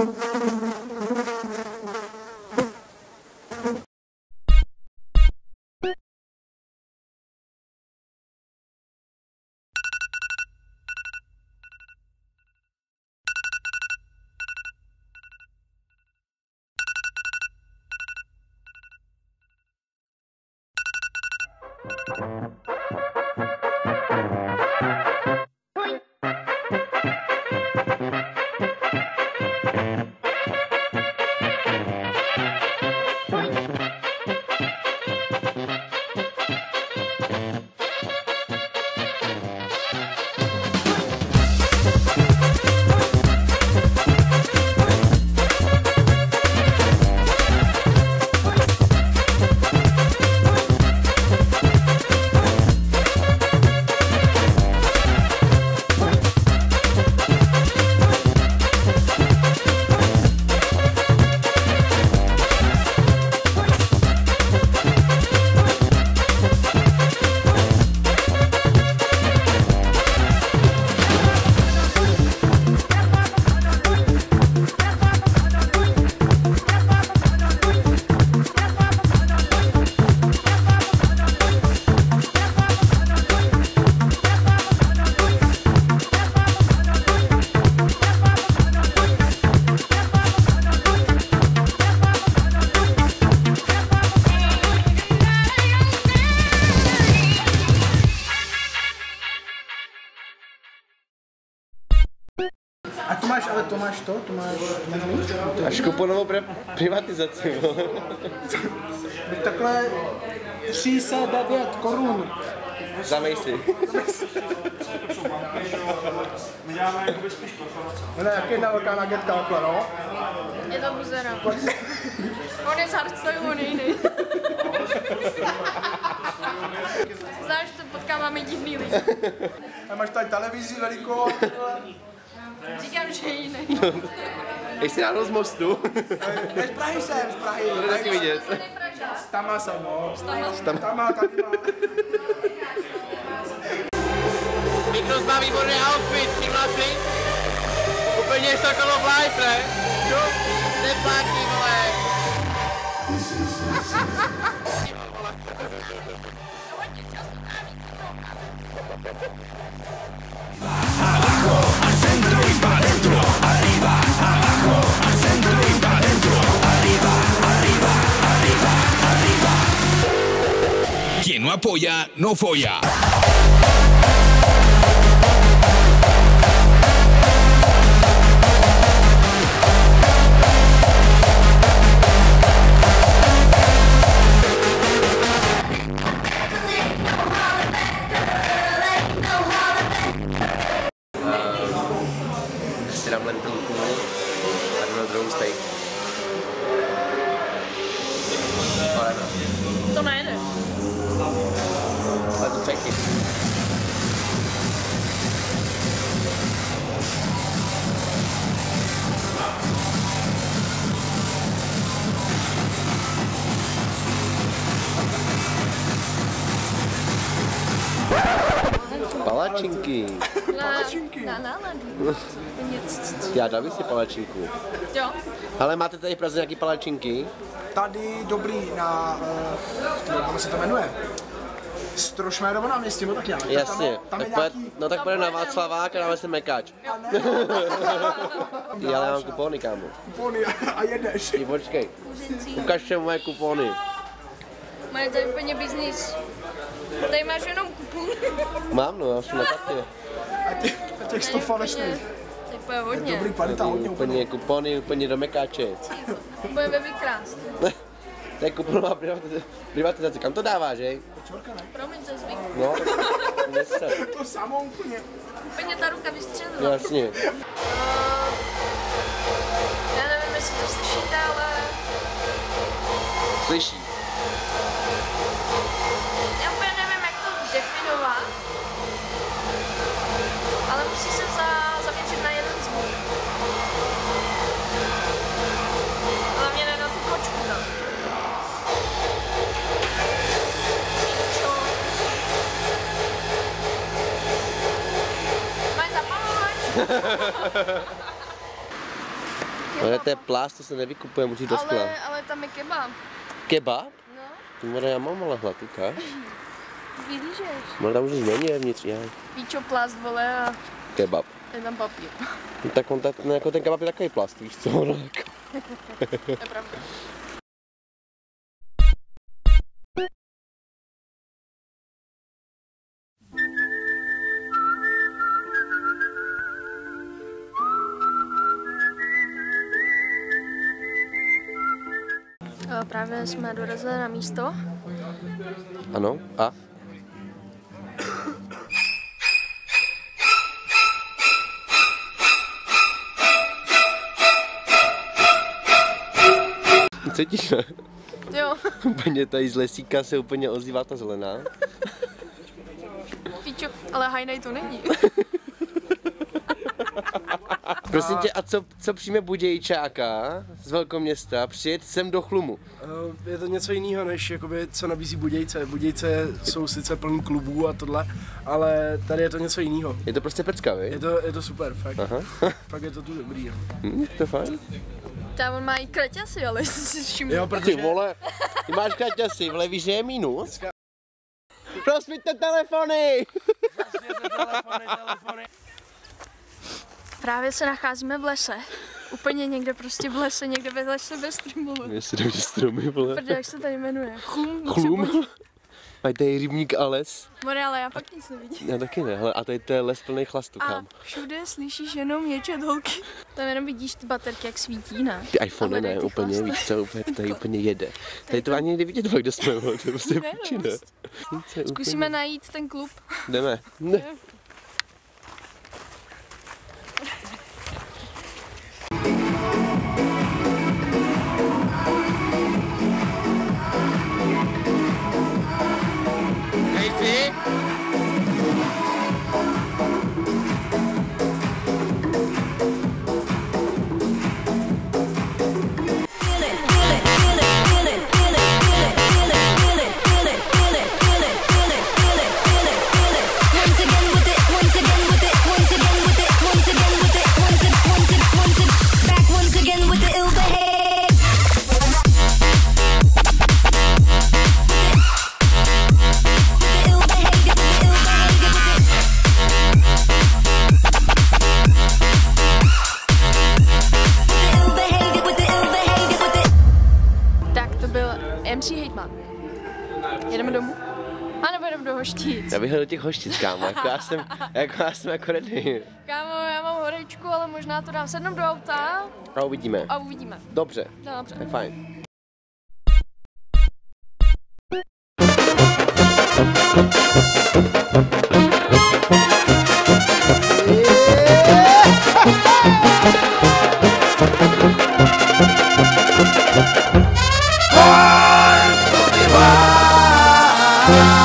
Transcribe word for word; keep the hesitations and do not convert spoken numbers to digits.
A to máš, ale to máš to, to máš... Až kuponovou privatizaci, no. Takhle tři sta devět korun. Zamej si. No, jaký jedna velká nagetka takhle, no? Je to buzera. On je z Hardstyle, on je jiný. Znáš, že potkáváme divný lidi. A máš tady televizi velikou. Říkám, že je jiný. Jsi ráno z mostu. Ne, z Prahy jsem, z Prahy. To taky vidět. Stama jsem, no. Stama. Stama, tady má. Mikros má výborný outfit, chlapci. Úplně Sokolov life, ne? Jo, neplatí, vole. Quien no apoya, no folla. Si dám lentilku a jdu na druhou steak. Ale no. To nejde. Ale to taky. Palačinky. Palačinky. Na náladu. Já dám si palačinku. Jo. Ale máte tady v Praze nějaký palačinky? Tady dobrý na... Uh, jak se to jmenuje? Strošmérovo náměstí, no tak nějak. Jasně. Tam, tam tak je pojď, nějaký... no tak pojďme na Václavák a dáme si mekáč. Já ale mám kupony, kámo. Kupony a jedeš. Ty počkej. Ukažte moje kupony. Máme tady úplně biznis. Tady máš jenom kupon. Mám, no, já jsem na kartě. A těch, a těch sto falešných. To je hodně. Dobrý kvalita, hodně Úplně kupony, úplně do mekáče. Budeme vykrást. To je kuponová privatizace. Kam to dáváš, hej? Promiň, to je zvyk. No, tak To samo úplně. Úplně ta ruka vystřelila. jasně. Já nevím, jestli to slyšíte, ale... Slyší. Já úplně nevím, jak to definovat. Ale musí se za, zaměřit na jeden zvuk. Hlavně ne na tu kočku tam. Máš zapalovač? Ale to je plast, to se nevykupuje, musíš do skla. Ale, ale tam je kebab. Kebab? No, Ty more, já mám ale hlad, ukáž. vylížeš. More, tam už nic není vevnitř, já. Píčo, plast, vole, a Kebab. je tam papír. No, tak on tak, no, jako ten kebab je takový plast, víš co? No, jako. To je pravda. Právě jsme dorazili na místo. Ano, a? Cítíš, ne? Jo. Úplně tady z lesíka se úplně ozývá ta zelená. Píčo, ale hajnej to není. Prosím tě, a co, co přijme Budějčáka z velkoměsta přijet sem do Chlumu? Je to něco jiného, než jakoby, co nabízí Budějce. Budějce jsou sice plný klubů a tohle, ale tady je to něco jiného. Je to prostě pecka, vy? Je to, je to super, fakt. Aha. Fakt je to tu dobrý. No. Hm, to je fajn. Tam on má i kraťasy, ale si všiml. Jo, protože... Ty vole, ty máš kraťasy, vle, víš, že je minus? Rozsvíťte telefony! telefony, telefony. Právě se nacházíme v lese. Úplně někde prostě v lese, někde ve lese bez stromu. Mě se jdou stromy, vole. Protože jak se tady jmenuje? Chlum. Chlum? Mají tady rybník a les? More, ale já pak nic nevidím. Já taky ne, hele, a tady to je les plný chlastu, A kam. všude slyšíš jenom ječet holky. Tam jenom vidíš ty baterky, jak svítí, ne? Ty iPhone ne, ty úplně, chlasty. víš co, úplně, tady úplně jede. Tady to ani nejde vidět, kde jsme, vole, to je prostě Ne, píči, ne? prostě. Zkusíme najít ten klub. Jdeme. Ne. em cé Hejtman. Jedeme domů? A nebo jedeme do Hoštic? Já bych do těch Hoštic, kámo, jako já jsem, jako já jsem jako ready. Kámo, já mám horečku, ale možná to dám sednout do auta. A uvidíme. A uvidíme. Dobře. Dobře. Tak fajn. Born to be wild.